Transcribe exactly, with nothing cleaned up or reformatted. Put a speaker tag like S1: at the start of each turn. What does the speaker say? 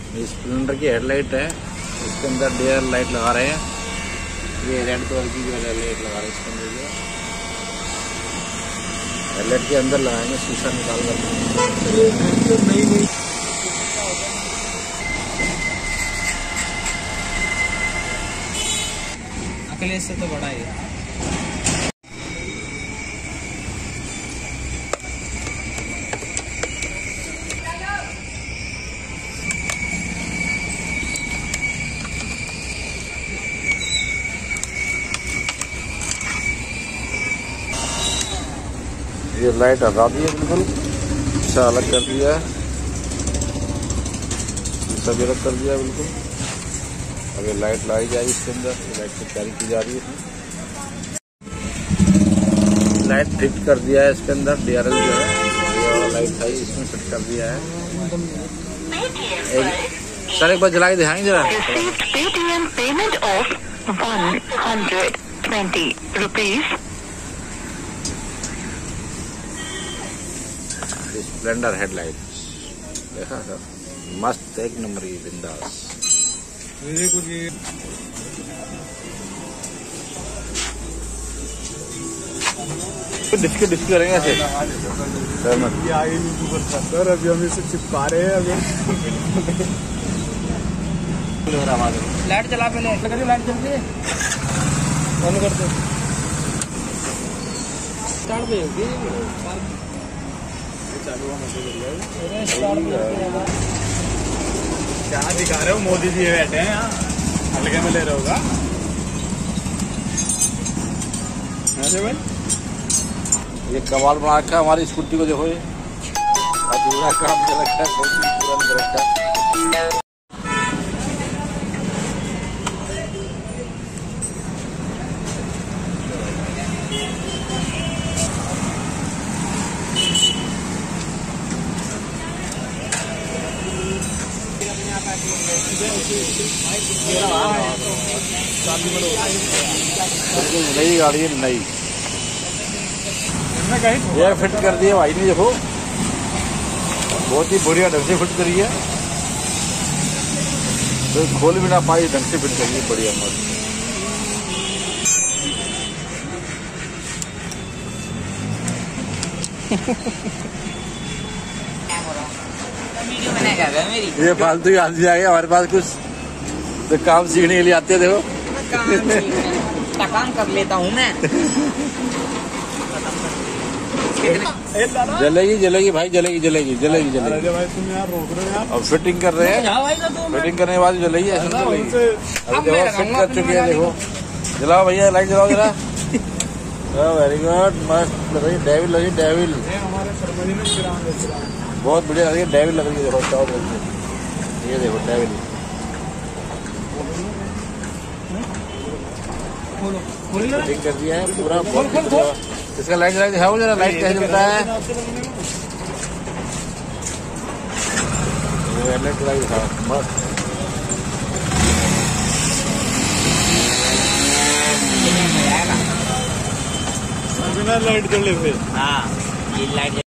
S1: Splendor की headlight है, इसके अंदर डीआर लाइट लगा रहे हैं। ये रेड कलर की जो लाइट लगा रहे हैं इसके अंदर, जो हेडलाइट के अंदर लगाएंगे शीशा निकाल कर। नहीं नहीं अकेले से तो बड़ा है। ये लाइट हटा दी है, बिल्कुल शीशा अलग कर दिया है, शीशा भी अलग कर दिया है बिल्कुल। अब ये लाइट लाई जाएगी इसके अंदर, ये लाइट की तैयारी की जा रही है। लाइट फिट कर दिया है इसके अंदर, डीआरएल जो है ये वाला लाइट था इसमें फिट कर दिया है। एक सर एक बार जला के दिखाएंगे जरा। Payment of one hundred twenty rupees. Splendor headlight देखा सर, मस्त एक नंबर की बिंदास। डिस्क डिस्क करेंगे ऐसे सर मत ये आगे यूट्यूबर सर, अभी हम इसे चिपका रहे हैं। अभी लाइट चला पहले, लाइट चल रही है, बंद कर दो। स्टार्ट पे होगी क्या दिखा रहे हो, मोदी जी बैठे हैं यहाँ, हल्के में ले रहे होगा भाई। ये कमाल बना रखा है हमारी स्कूटी को, देखो ये अधूरा काम कर रखा है, बहुत ही रखा है। नई गाड़ी है, नई ये फिट कर दी है भाई ने, देखो बहुत ही बढ़िया ढंग से फिट करी है, तो खोल भी ना पाई ढंग से फिट करी है, बढ़िया मस्त। ये फालतू आदमी आ गया हमारे पास, कुछ तो काम सीखने के लिए आते हैं। देखो काम, काम कर लेता हूँ मैं। जलेगी जलेगी भाई, जलेगी जलेगी जलेगी जलेगी भाई, तुम यार रोक रहे हो यार। अब फिटिंग कर रहे हैं, फिटिंग करने के बाद जलेगी, ऐसे जलेगी। अब देखो फिट कर चुकी है, देखो जलाओ भैया, लाइट जलाओ जरा। वेरी गुड, मस्त लग रही है, डेविल लगी, डेविल बहुत बढ़िया लग रही है, डेविल लग रही है। देखो ये देखो डेविल, फिटिंग कर दिया है पूरा, बहुत। इसका लाइट जला दिखाओ जरा, लाइट कैसे जलता है, लाइट जला दिखाओ मस्त। बिना लाइट जले पे, हाँ ये लाइट